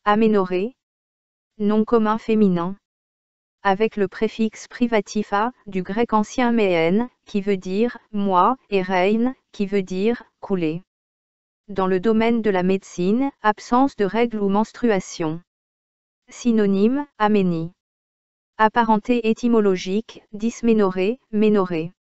Aménorrhée. Nom commun féminin. Avec le préfixe privatif a, du grec ancien méen, qui veut dire moi, et reine, qui veut dire couler. Dans le domaine de la médecine, absence de règles ou menstruation. Synonyme, aménie. Apparenté étymologique, dysménorrhée, ménorrhée.